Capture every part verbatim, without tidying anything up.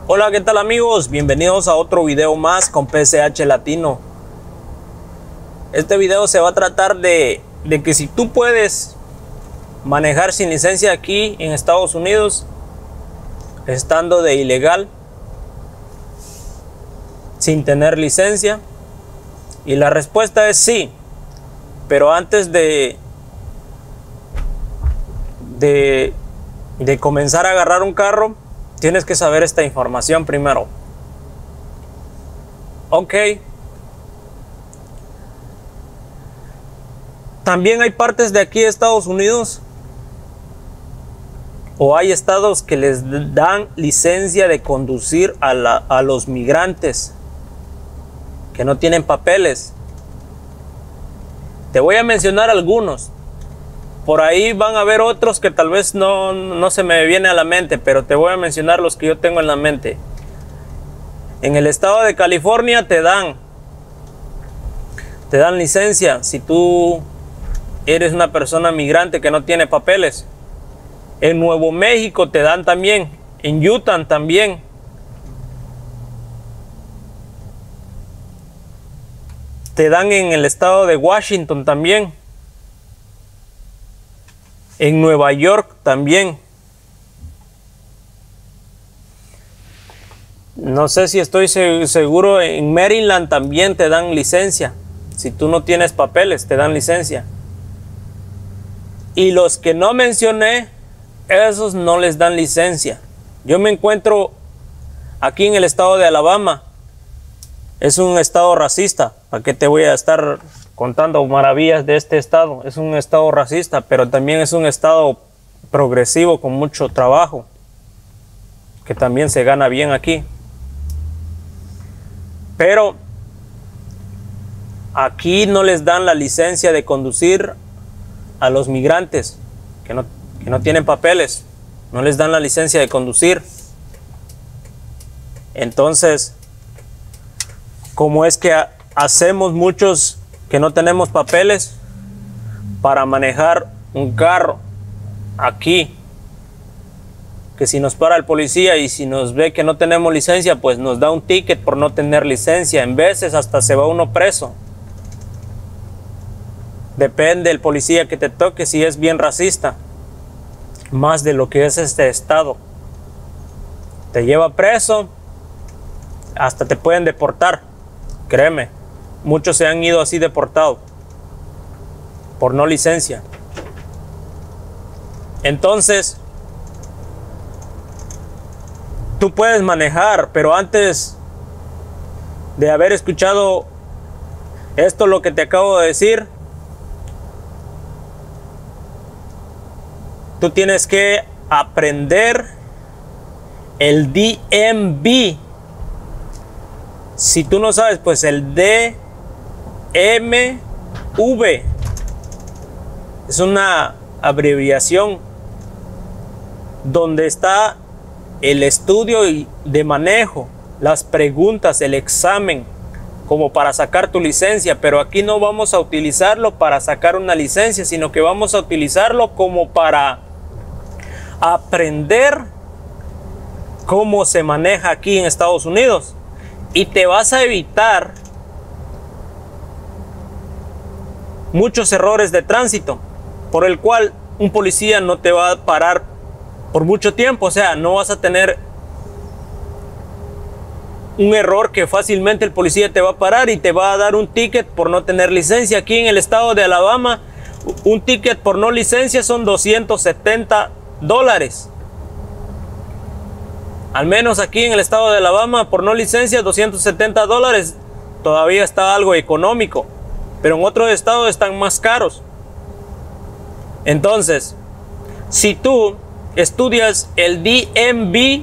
Hola, ¿qué tal amigos? Bienvenidos a otro video más con P C H Latino. Este video se va a tratar de, de que si tú puedes manejar sin licencia aquí en Estados Unidos, estando de ilegal, sin tener licencia. Y la respuesta es sí. Pero antes de, de, de comenzar a agarrar un carro, tienes que saber esta información primero. Ok. También hay partes de aquí de Estados Unidos, o hay estados que les dan licencia de conducir a, la, a los migrantes que no tienen papeles. Te voy a mencionar algunos. Por ahí van a haber otros que tal vez no, no se me viene a la mente, pero te voy a mencionar los que yo tengo en la mente. En el estado de California te dan, te dan licencia si tú eres una persona migrante que no tiene papeles. En Nuevo México te dan también, en Utah también. Te dan en el estado de Washington también. En Nueva York también. No sé si estoy seguro, en Maryland también te dan licencia. Si tú no tienes papeles, te dan licencia. Y los que no mencioné, esos no les dan licencia. Yo me encuentro aquí en el estado de Alabama. Es un estado racista. ¿Para qué te voy a estar contando maravillas de este estado? Es un estado racista, pero también es un estado progresivo con mucho trabajo, que también se gana bien aquí. Pero aquí no les dan la licencia de conducir a los migrantes que no, que no tienen papeles. No les dan la licencia de conducir. Entonces, ¿cómo es que hacemos muchos que no tenemos papeles para manejar un carro aquí? Que si nos para el policía y si nos ve que no tenemos licencia, pues nos da un ticket por no tener licencia. En veces hasta se va uno preso. Depende del policía que te toque, si es bien racista, más de lo que es este estado. Te lleva preso, hasta te pueden deportar. Créeme, muchos se han ido así deportados por no licencia. Entonces, tú puedes manejar, pero antes de haber escuchado esto, lo que te acabo de decir, tú tienes que aprender el D M V. Si tú no sabes, pues el D M V es una abreviación donde está el estudio de manejo, las preguntas, el examen, como para sacar tu licencia. Pero aquí no vamos a utilizarlo para sacar una licencia, sino que vamos a utilizarlo como para aprender cómo se maneja aquí en Estados Unidos. Y te vas a evitar muchos errores de tránsito, por el cual un policía no te va a parar por mucho tiempo. O sea, no vas a tener un error que fácilmente el policía te va a parar y te va a dar un ticket por no tener licencia. Aquí en el estado de Alabama, un ticket por no licencia son doscientos setenta dólares. Al menos aquí en el estado de Alabama, por no licencia, doscientos setenta dólares. Todavía está algo económico, pero en otros estados están más caros. Entonces, si tú estudias el D M V,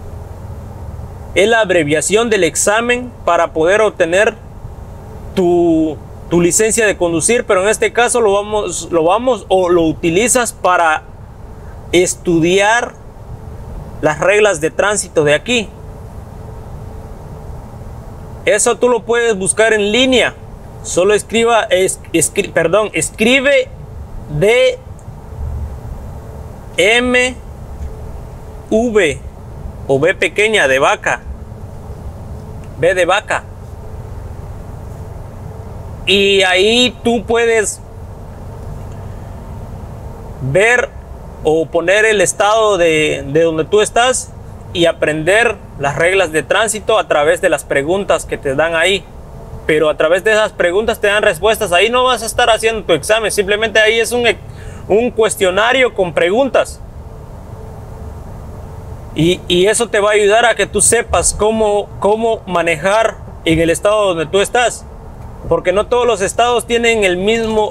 es la abreviación del examen para poder obtener tu, tu licencia de conducir, pero en este caso lo vamos, lo vamos o lo utilizas para estudiar las reglas de tránsito de aquí. Eso tú lo puedes buscar en línea. Solo escriba, es, escri, perdón, escribe D M V o B pequeña de vaca, B de vaca. Y ahí tú puedes ver o poner el estado de, de donde tú estás y aprender las reglas de tránsito a través de las preguntas que te dan ahí. Pero a través de esas preguntas te dan respuestas. Ahí no vas a estar haciendo tu examen, simplemente ahí es un, un cuestionario con preguntas. Y, y eso te va a ayudar a que tú sepas cómo, cómo manejar en el estado donde tú estás. Porque no todos los estados tienen el mismo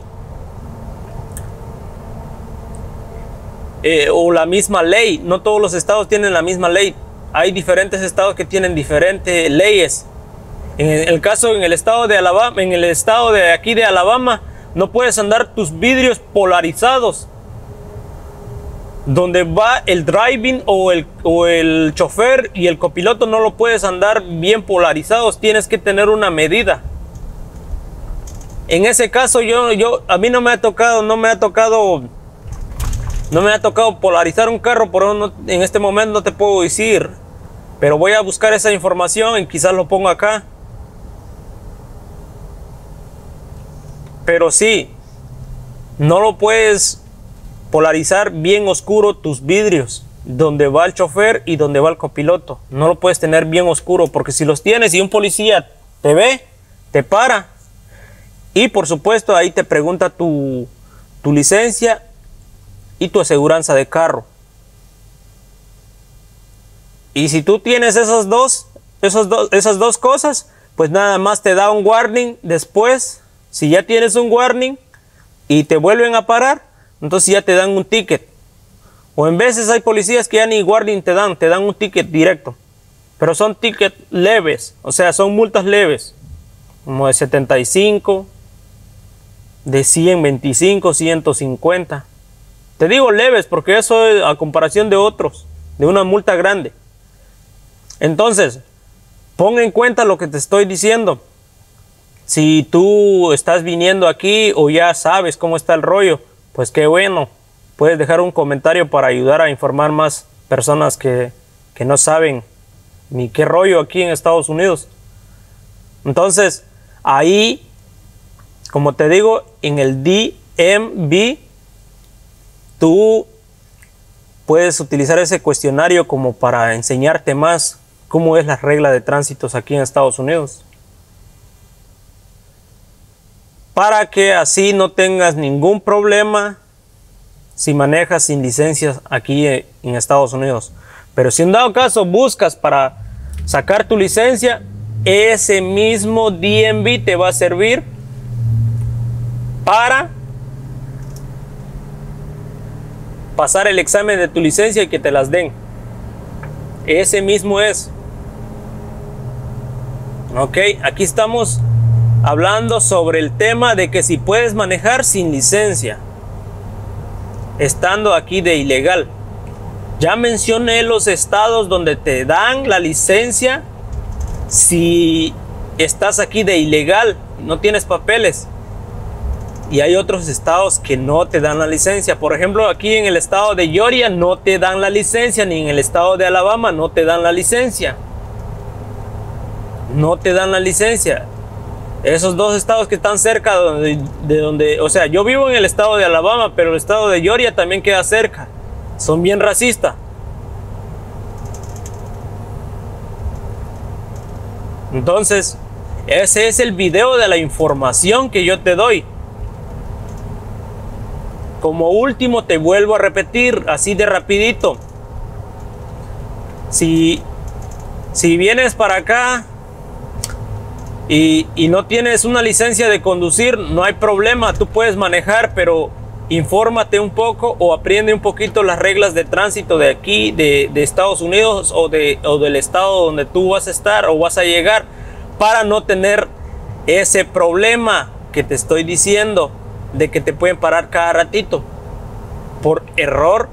eh, o la misma ley. No todos los estados tienen la misma ley. Hay diferentes estados que tienen diferentes leyes. En el caso, en el estado de Alabama, en el estado de aquí de Alabama, no puedes andar tus vidrios polarizados. Donde va el driving o el, o el chofer y el copiloto no lo puedes andar bien polarizados. Tienes que tener una medida. En ese caso yo, yo a mí no me ha tocado, no me ha tocado, no me ha tocado polarizar un carro, por eso no, en este momento no te puedo decir, pero voy a buscar esa información y quizás lo pongo acá. Pero sí, no lo puedes polarizar bien oscuro tus vidrios, donde va el chofer y donde va el copiloto. No lo puedes tener bien oscuro, porque si los tienes y un policía te ve, te para. Y por supuesto ahí te pregunta tu, tu licencia y tu aseguranza de carro. Y si tú tienes esas dos, esos dos, esas dos cosas, pues nada más te da un warning después. Si ya tienes un warning y te vuelven a parar, entonces ya te dan un ticket. O en veces hay policías que ya ni warning te dan, te dan un ticket directo. Pero son tickets leves, o sea, son multas leves. Como de setenta y cinco, de ciento veinticinco, ciento cincuenta. Te digo leves porque eso es a comparación de otros, de una multa grande. Entonces, pon en cuenta lo que te estoy diciendo. Si tú estás viniendo aquí o ya sabes cómo está el rollo, pues qué bueno. Puedes dejar un comentario para ayudar a informar más personas que, que no saben ni qué rollo aquí en Estados Unidos. Entonces, ahí, como te digo, en el D M V, tú puedes utilizar ese cuestionario como para enseñarte más cómo es la regla de tránsito aquí en Estados Unidos. Para que así no tengas ningún problema si manejas sin licencias aquí en Estados Unidos. Pero si en dado caso buscas para sacar tu licencia, ese mismo D M V te va a servir para pasar el examen de tu licencia y que te las den. Ese mismo es. Ok, aquí estamos hablando sobre el tema de que si puedes manejar sin licencia, estando aquí de ilegal. Ya mencioné los estados donde te dan la licencia si estás aquí de ilegal, no tienes papeles. Y hay otros estados que no te dan la licencia. Por ejemplo, aquí en el estado de Georgia no te dan la licencia, ni en el estado de Alabama no te dan la licencia. No te dan la licencia. Esos dos estados que están cerca de, de donde, o sea, yo vivo en el estado de Alabama, pero el estado de Georgia también queda cerca. Son bien racistas. Entonces, ese es el video de la información que yo te doy. Como último te vuelvo a repetir, así de rapidito. Si, si vienes para acá y, y no tienes una licencia de conducir, no hay problema, tú puedes manejar, pero infórmate un poco o aprende un poquito las reglas de tránsito de aquí, de, de Estados Unidos o, de, o del estado donde tú vas a estar o vas a llegar, para no tener ese problema que te estoy diciendo de que te pueden parar cada ratito por error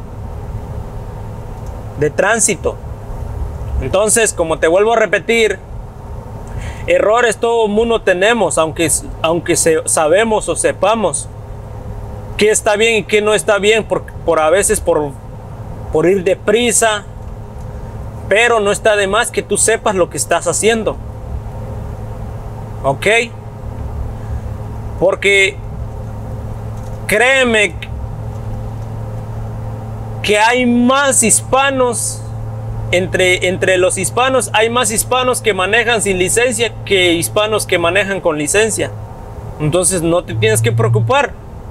de tránsito. Entonces, como te vuelvo a repetir, errores todo el mundo tenemos, aunque, aunque se, sabemos o sepamos qué está bien y qué no está bien, por, por a veces por, por ir deprisa, pero no está de más que tú sepas lo que estás haciendo. ¿Ok? Porque créeme que hay más hispanos, entre, entre los hispanos hay más hispanos que manejan sin licencia que hispanos que manejan con licencia. Entonces no te tienes que preocupar.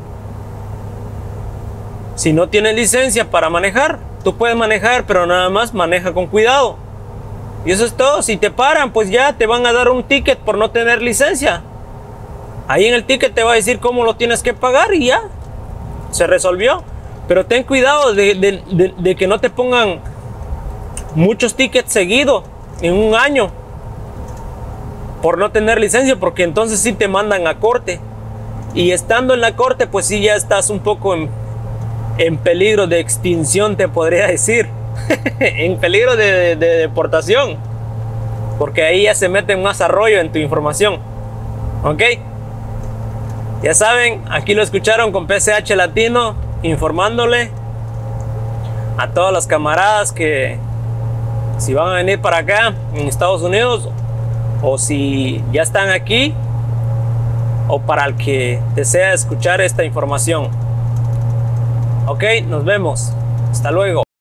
Si no tienes licencia para manejar, tú puedes manejar, pero nada más maneja con cuidado. Y eso es todo. Si te paran, pues ya te van a dar un ticket por no tener licencia. Ahí en el ticket te va a decir cómo lo tienes que pagar y ya. Se resolvió. Pero ten cuidado de, de, de, de que no te pongan muchos tickets seguidos en un año por no tener licencia, porque entonces sí te mandan a corte. Y estando en la corte, pues sí ya estás un poco en, en peligro de extinción, te podría decir. En peligro de, de, de deportación, porque ahí ya se meten más arroyo en tu información. Ok, ya saben, aquí lo escucharon con P C H Latino, informándole a todas las camaradas que si van a venir para acá en Estados Unidos, o si ya están aquí, o para el que desea escuchar esta información. Ok, nos vemos, hasta luego.